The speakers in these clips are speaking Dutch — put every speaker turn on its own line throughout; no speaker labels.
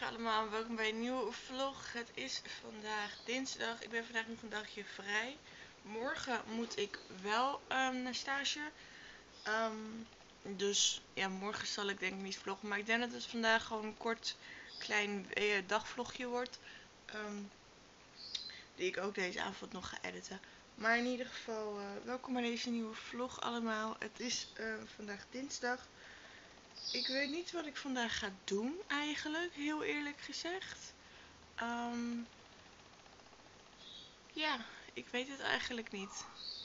Goedemorgen allemaal, welkom bij een nieuwe vlog. Het is vandaag dinsdag, ik ben vandaag nog een dagje vrij. Morgen moet ik wel naar stage. Dus ja, morgen zal ik denk ik niet vloggen, maar ik denk dat het vandaag gewoon een kort klein dagvlogje wordt. Die ik ook deze avond nog ga editen. Maar in ieder geval, welkom bij deze nieuwe vlog allemaal. Het is vandaag dinsdag. Ik weet niet wat ik vandaag ga doen eigenlijk, heel eerlijk gezegd. Ja, ik weet het eigenlijk niet.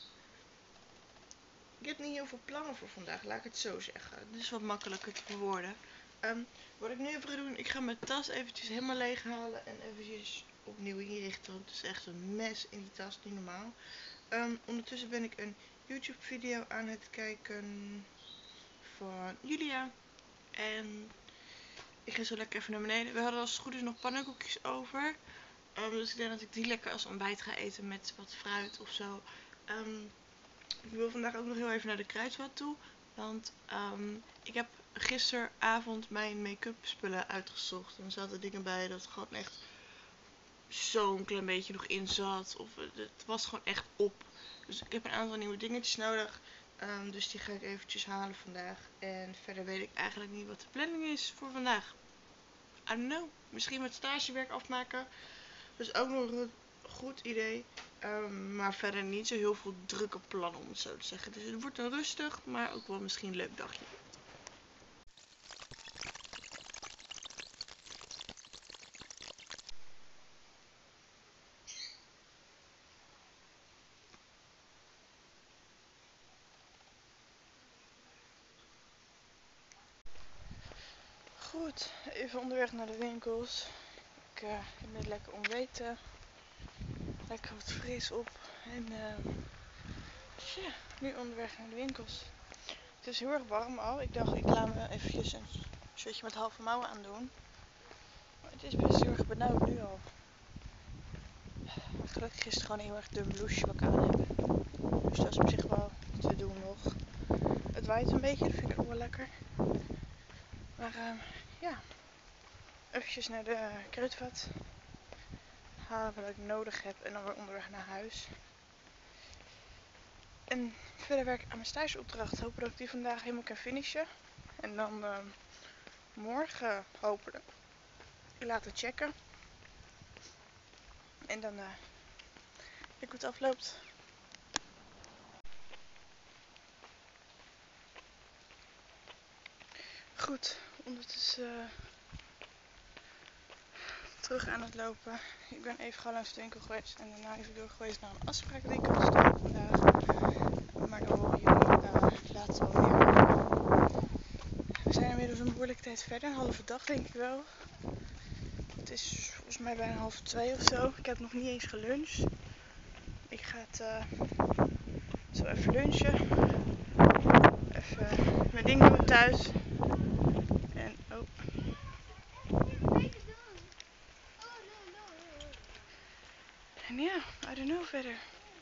Ik heb niet heel veel plannen voor vandaag, laat ik het zo zeggen. Het is wat makkelijker te verwoorden. Wat ik nu even ga doen, ik ga mijn tas eventjes helemaal leeg halen en eventjes opnieuw inrichten. Want het is echt een mes in die tas, niet normaal. Ondertussen ben ik een YouTube video aan het kijken van Julia. En ik ga zo lekker even naar beneden. We hadden als het goed is nog pannenkoekjes over. Dus ik denk dat ik die lekker als ontbijt ga eten met wat fruit of zo. Ik wil vandaag ook nog heel even naar de Kruidvat toe. Want ik heb gisteravond mijn make-up spullen uitgezocht. En er zaten dingen bij dat gewoon echt zo'n klein beetje nog in zat. Of het was gewoon echt op. Dus ik heb een aantal nieuwe dingetjes nodig. Dus die ga ik eventjes halen vandaag. En verder weet ik eigenlijk niet wat de planning is voor vandaag. I don't know. Misschien met stagewerk afmaken. Dat is ook nog een goed idee. Maar verder niet zo heel veel drukke plannen om het zo te zeggen. Dus het wordt een rustig, maar ook wel misschien een leuk dagje. Goed, even onderweg naar de winkels. Ik heb net lekker ontbeten. Lekker wat fris op. En ja, nu onderweg naar de winkels. Het is heel erg warm al. Ik dacht ik laat me eventjes een shirtje met halve mouwen aandoen. Maar het is best heel erg benauwd nu al. Gelukkig is het gewoon een heel erg dun blouseje wat ik aan heb. Dus dat is op zich wel te doen nog. Het waait een beetje, dat vind ik ook wel lekker. Maar ja, eventjes naar de Kruidvat. Halen wat ik nodig heb en dan weer onderweg naar huis. En verder werk ik aan mijn stageopdracht. Hopen dat ik die vandaag helemaal kan finishen. En dan morgen hopelijk laten checken. En dan kijk hoe het afloopt. Goed, ondertussen terug aan het lopen. Ik ben even gewoon langs de winkel geweest en daarna even door geweest naar een afspraak die ik had staan vandaag. Maar dan horen jullie later alweer. We zijn inmiddels een behoorlijke tijd verder, een halve dag denk ik wel. Het is volgens mij bijna 1:30 of zo. Ik heb nog niet eens geluncht. Ik ga het zo even lunchen. Even mijn ding doen thuis. En En ja, I don't know verder.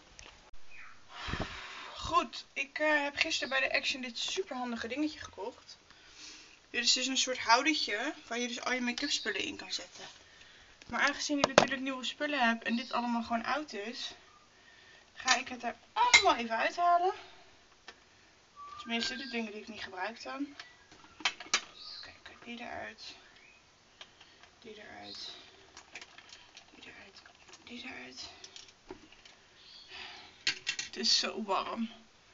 Goed, ik heb gisteren bij de Action dit super handige dingetje gekocht. Dit is dus een soort houdertje waar je dus al je make-up spullen in kan zetten. Maar aangezien ik natuurlijk nieuwe spullen heb en dit allemaal gewoon oud is, ga ik het er allemaal even uithalen. Tenminste de dingen die ik niet gebruik dan. Kijk, die eruit. Die eruit. Die eruit. Die eruit. Het is zo warm.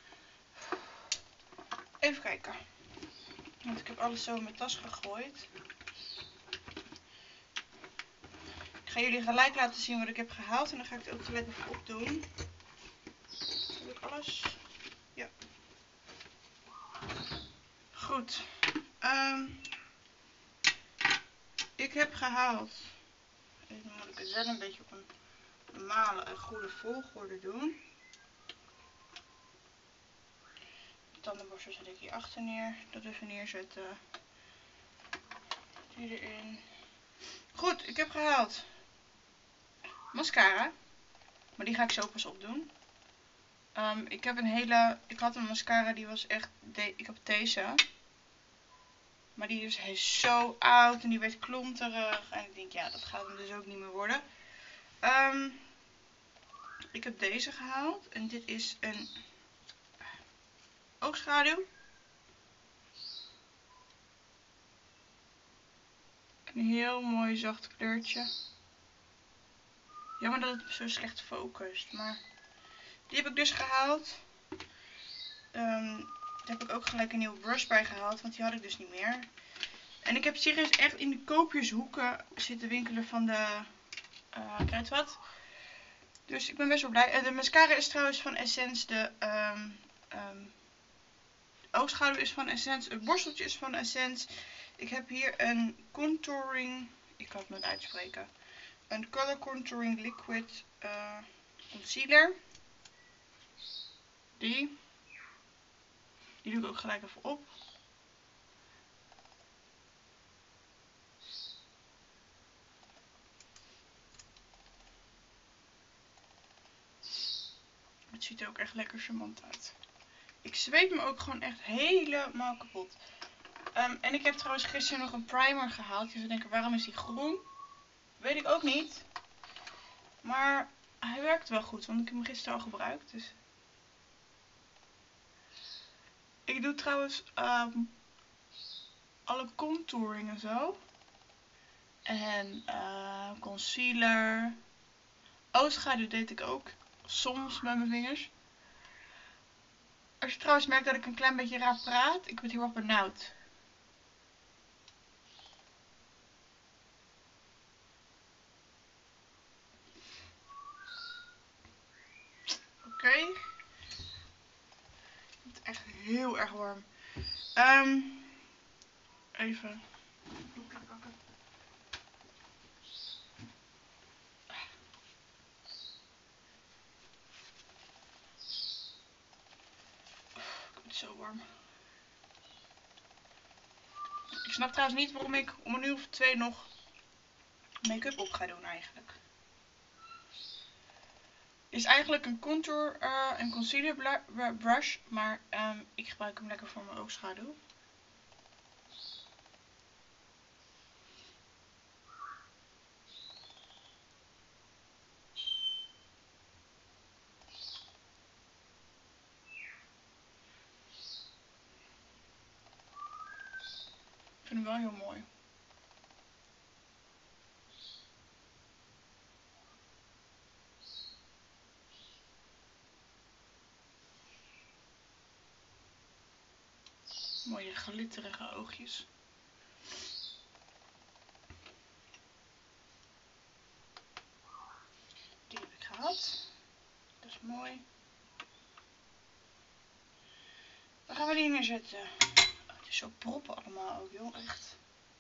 Even kijken. Want ik heb alles zo in mijn tas gegooid. Ik ga jullie gelijk laten zien wat ik heb gehaald. En dan ga ik het ook gelijk even opdoen. Heb ik alles? Ja. Goed. Ik heb gehaald. Even moet ik het wel een beetje op een normale en goede volgorde doen. De tandenborstel zet ik hier achter neer. Dat even neerzetten. Die erin. Goed, ik heb gehaald mascara. Maar die ga ik zo pas opdoen. Ik had een mascara die was echt... Ik heb deze.
Maar die dus, hij is zo oud en die werd klonterig. En ik denk, ja, dat gaat hem dus ook niet meer worden. Ik heb deze gehaald. En dit is een oogschaduw. Een heel mooi zacht kleurtje. Jammer dat het zo slecht focust. Maar die heb ik dus gehaald. Daar heb ik ook gelijk een nieuwe brush bij gehaald. Want die had ik dus niet meer. En ik heb serieus echt in de koopjeshoeken zitten winkelen van de kruidvat. Dus ik ben best wel blij. De mascara is trouwens van Essence. De oogschaduw is van Essence. Het borsteltje is van Essence. Ik heb hier een contouring. Ik kan het nooit uitspreken. Een color contouring liquid concealer. Die doe ik ook gelijk even op. Het ziet er ook echt lekker charmant uit. Ik zweet me ook gewoon echt helemaal kapot. En ik heb trouwens gisteren nog een primer gehaald. Je zou denken, waarom is die groen? Weet ik ook niet. Maar hij werkt wel goed, want ik heb hem gisteren al gebruikt. Dus. Ik doe trouwens alle contouring en zo. En concealer. Oogschaduw deed ik ook. Soms met mijn vingers. Als je trouwens merkt dat ik een klein beetje raar praat, ik ben heel erg benauwd. Oké. Het is echt heel erg warm. Even. Het is zo warm. Ik snap trouwens niet waarom ik om 1 uur of 2 nog make-up op ga doen eigenlijk. Het is eigenlijk een contour en concealer brush, maar ik gebruik hem lekker voor mijn oogschaduw. Ik vind hem wel heel mooi. Mooie glitterige oogjes. Die heb ik gehad. Dat is mooi. Waar gaan we die neerzetten? Oh, het is zo proppen allemaal ook, joh. Echt.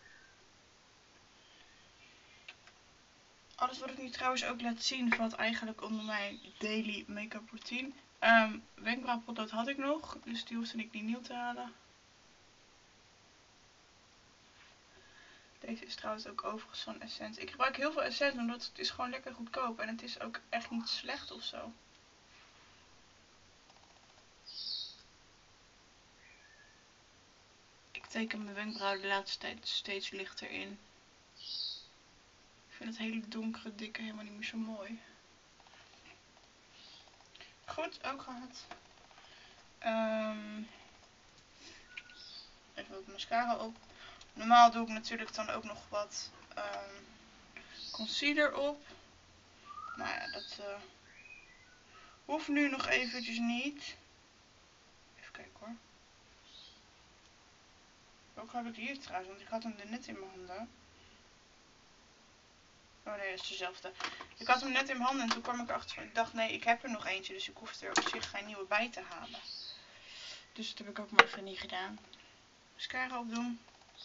Alles wat ik nu trouwens ook laat zien valt eigenlijk onder mijn daily make-up routine. Wenkbrauwpotlood had ik nog, dus die hoefde ik niet nieuw te halen. Deze is trouwens ook overigens van Essence. Ik gebruik heel veel Essence omdat het is gewoon lekker goedkoop en het is ook echt niet slecht of zo. Ik teken mijn wenkbrauwen de laatste tijd steeds lichter in. Ik vind het hele donkere, dikke helemaal niet meer zo mooi. Goed, ook gehad. Even wat mascara op. Normaal doe ik natuurlijk dan ook nog wat concealer op. Maar ja, dat hoeft nu nog eventjes niet. Even kijken hoor. Welke heb ik hier trouwens? Want ik had hem er net in mijn handen. Oh nee, dat is dezelfde. Ik had hem net in mijn handen en toen kwam ik erachter van, ik dacht nee, ik heb er nog eentje. Dus ik hoef er op zich geen nieuwe bij te halen. Dus dat heb ik ook maar even niet gedaan. Mascara opdoen.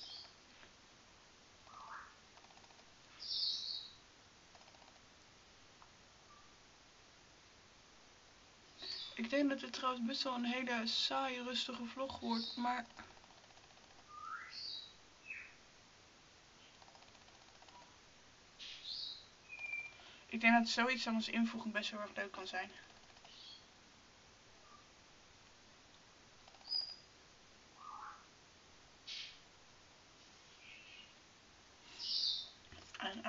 Ik denk dat het trouwens best wel een hele saaie, rustige vlog wordt, maar ik denk dat zoiets dan als invoeging best wel erg leuk kan zijn.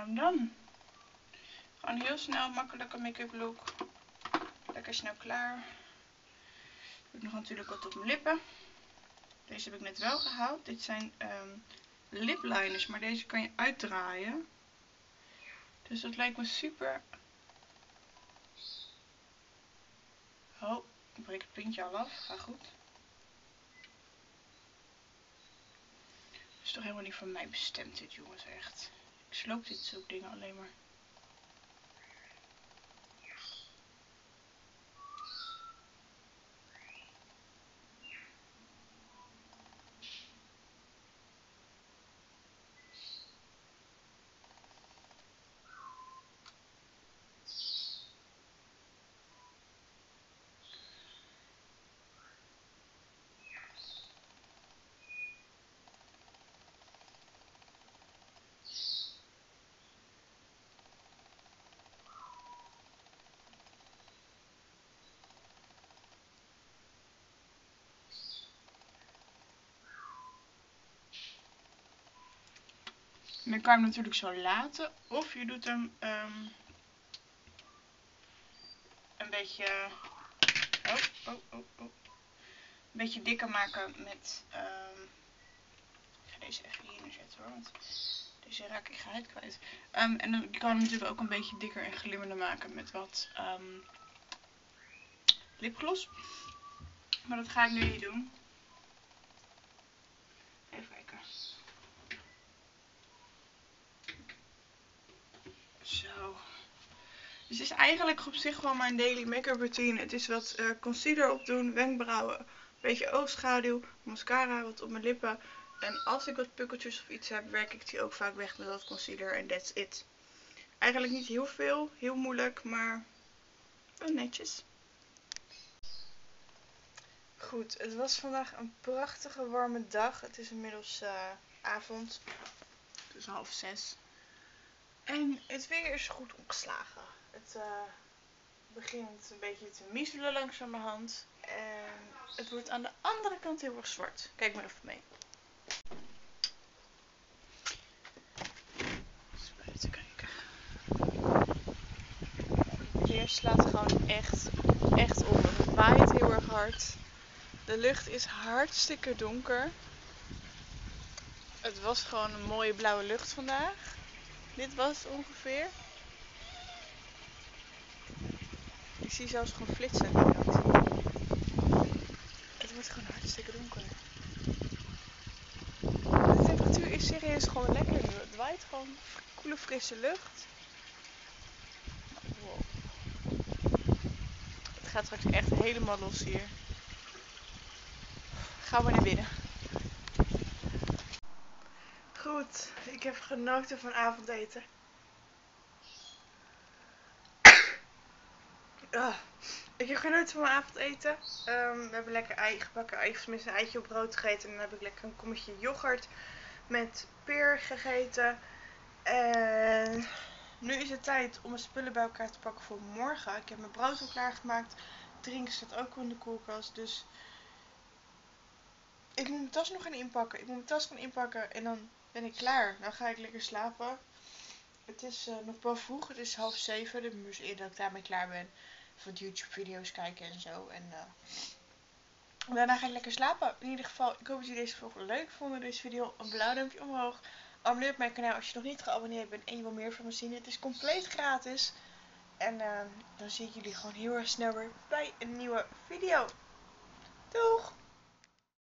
En dan gewoon heel snel, makkelijke make-up look. Lekker snel klaar. Ik heb nog natuurlijk wat op mijn lippen. Deze heb ik net wel gehaald. Dit zijn lipliners, maar deze kan je uitdraaien. Dus dat lijkt me super. Oh, ik breek het puntje al af. Ga goed. Dat is toch helemaal niet voor mij bestemd dit, jongens, echt. Ik sloop dit soort dingen alleen maar. En dan kan je hem natuurlijk zo laten. Of je doet hem een beetje... Een beetje dikker maken met... ik ga deze even hier neerzetten hoor. Want deze raak ik geheid kwijt. En dan kan je hem natuurlijk ook een beetje dikker en glimmerder maken met wat lipgloss. Maar dat ga ik nu niet doen. Even kijken. Zo. Dus het is eigenlijk op zich gewoon mijn daily make-up routine. Het is wat concealer opdoen, wenkbrauwen, een beetje oogschaduw, mascara, wat op mijn lippen. En als ik wat pukkeltjes of iets heb, werk ik die ook vaak weg met wat concealer en that's it. Eigenlijk niet heel veel, heel moeilijk, maar wel netjes. Goed, het was vandaag een prachtige warme dag. Het is inmiddels avond. Het is 5:30. En het weer is goed omgeslagen. Het begint een beetje te miezelen langzamerhand. En het wordt aan de andere kant heel erg zwart. Kijk maar even mee. Eens buiten kijken. Het weer slaat gewoon echt om. Het waait heel erg hard. De lucht is hartstikke donker. Het was gewoon een mooie blauwe lucht vandaag. Dit was het ongeveer. Ik zie zelfs gewoon flitsen. Het wordt gewoon hartstikke donker. De temperatuur is serieus gewoon lekker nu. Het waait gewoon koele frisse lucht. Wow. Het gaat straks echt helemaal los hier. Gaan we naar binnen. Goed, ik heb genoten van avondeten. Ik heb genoten van mijn avondeten. We hebben lekker gebakken ei, tenminste een eitje op brood gegeten. En dan heb ik lekker een kommetje yoghurt met peer gegeten. En nu is het tijd om mijn spullen bij elkaar te pakken voor morgen. Ik heb mijn brood al klaargemaakt. Drinken staat ook al in de koelkast. Dus ik moet mijn tas nog gaan inpakken. En dan ben ik klaar. Dan ga ik lekker slapen. Het is nog wel vroeg. Het is 6:30. Dus ik moet eerder dat ik daarmee klaar ben. Voor YouTube video's kijken en zo. En daarna ga ik lekker slapen. In ieder geval, ik hoop dat jullie deze vlog leuk vonden. Deze video een blauw duimpje omhoog. Abonneer op mijn kanaal als je nog niet geabonneerd bent en je wil meer van me zien. Het is compleet gratis. En dan zie ik jullie gewoon heel erg snel weer bij een nieuwe video. Doeg!